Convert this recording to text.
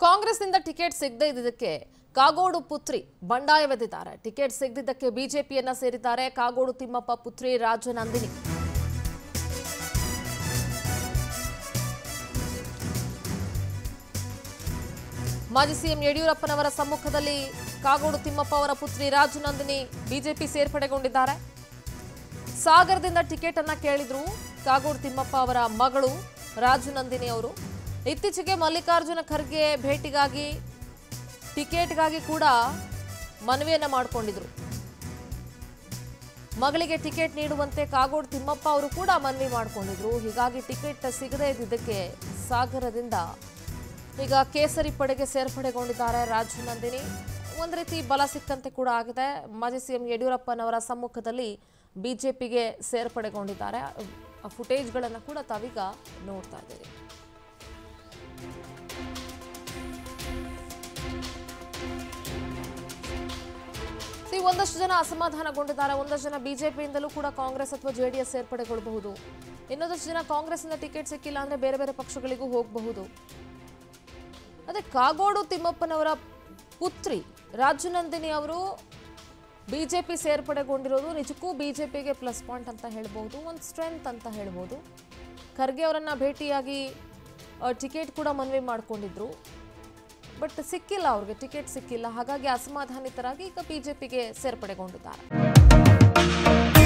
ಕಾಂಗ್ರೆಸ್ನಿಂದ ಟಿಕೆಟ್ ಸಿಗದೇ ಇದ್ದಕ್ಕೆ ಕಾಗೋಡು ಪುತ್ರಿ ಬಂಡಾಯವೆದ್ದಿದ್ದಾರೆ. ಟಿಕೆಟ್ ಸಿಗದಿದ್ದಕ್ಕೆ ಬಿಜೆಪಿಯನ್ನ ಸೇರಿದ್ದಾರೆ ಕಾಗೋಡು ತಿಮ್ಮಪ್ಪ ಪುತ್ರಿ ರಾಜನಂದಿನಿ. ಮಾಜಿ ಸಿಎಂ ಯಡಿಯೂರಪ್ಪನವರ ಸಮ್ಮುಖದಲ್ಲಿ ಕಾಗೋಡು ತಿಮ್ಮಪ್ಪ ಅವರ ಪುತ್ರಿ ರಾಜನಂದಿನಿ ಬಿಜೆಪಿ ಸೇರ್ಪಡೆಗೊಂಡಿದ್ದಾರೆ. ಸಾಗರದಿಂದ ಟಿಕೆಟ್ ಅನ್ನ ಕೇಳಿದ್ರು ಕಾಗೋಡು ತಿಮ್ಮಪ್ಪ ಅವರ ಮಗಳು ರಾಜನಂದಿನಿ ಅವರು. ಇತ್ತೀಚೆಗೆ ಮಲ್ಲಿಕಾರ್ಜುನ ಖರ್ಗೆ ಭೇಟಿಗಾಗಿ ಟಿಕೆಟ್ಗಾಗಿ ಕೂಡ ಮನವಿಯನ್ನ ಮಾಡಿಕೊಂಡಿದ್ರು. ಮಗಳಿಗೆ ಟಿಕೆಟ್ ನೀಡುವಂತೆ ಕಾಗೋಡು ತಿಮ್ಮಪ್ಪ ಅವರು ಕೂಡ ಮನವಿ ಮಾಡಿಕೊಂಡಿದ್ರು. ಹೀಗಾಗಿ ಟಿಕೆಟ್ ಸಿಗದೇ ಇದ್ದಿದ್ದಕ್ಕೆ ಸಾಗರದಿಂದ ಈಗ ಕೇಸರಿ ಪಡೆಗೆ ಸೇರ್ಪಡೆಗೊಂಡಿದ್ದಾರೆ ರಾಜನಂದಿನಿ. ಒಂದು ರೀತಿ ಬಲ ಸಿಕ್ಕಂತೆ ಕೂಡ ಆಗಿದೆ. ಮಾಜಿ ಸಿಎಂ ಯಡಿಯೂರಪ್ಪನವರ ಸಮ್ಮುಖದಲ್ಲಿ ಬಿಜೆಪಿಗೆ ಸೇರ್ಪಡೆಗೊಂಡಿದ್ದಾರೆ. ಫುಟೇಜ್ಗಳನ್ನು ಕೂಡ ತಾವೀಗ ನೋಡ್ತಾ ಇದ್ದೀರಿ. ಒಂದಷ್ಟು ಜನ ಅಸಮಾಧಾನಗೊಂಡಿದ್ದಾರೆ. ಒಂದಷ್ಟು ಜನ ಬಿಜೆಪಿಯಿಂದಲೂ ಕೂಡ ಕಾಂಗ್ರೆಸ್ ಅಥವಾ ಜೆಡಿಎಸ್ ಸೇರ್ಪಡೆಗೊಳ್ಳಬಹುದು. ಇನ್ನೊಂದಷ್ಟು ಜನ ಕಾಂಗ್ರೆಸ್ನಿಂದ ಟಿಕೆಟ್ ಸಿಕ್ಕಿಲ್ಲ ಅಂದ್ರೆ ಬೇರೆ ಬೇರೆ ಪಕ್ಷಗಳಿಗೂ ಹೋಗಬಹುದು. ಅದೇ ಕಾಗೋಡು ತಿಮ್ಮಪ್ಪನವರ ಪುತ್ರಿ ರಾಜನಂದಿನಿ ಅವರು ಬಿಜೆಪಿ ಸೇರ್ಪಡೆಗೊಂಡಿರೋದು ನಿಜಕ್ಕೂ ಬಿಜೆಪಿಗೆ ಪ್ಲಸ್ ಪಾಯಿಂಟ್ ಅಂತ ಹೇಳ್ಬೋದು, ಒಂದು ಸ್ಟ್ರೆಂತ್ ಅಂತ ಹೇಳ್ಬೋದು. ಖರ್ಗೆ ಅವರನ್ನ ಭೇಟಿಯಾಗಿ ಟಿಕೆಟ್ ಕೂಡ ಮನವಿ ಮಾಡಿಕೊಂಡಿದ್ರು. ಬಟ್ ಸಿಕ್ಕಿಲ್ಲ, ಅವ್ರಿಗೆ ಟಿಕೆಟ್ ಸಿಕ್ಕಿಲ್ಲ. ಹಾಗಾಗಿ ಅಸಮಾಧಾನಿತರಾಗಿ ಈಗ ಬಿಜೆಪಿಗೆ ಸೇರ್ಪಡೆಗೊಂಡಿದ್ದಾರೆ.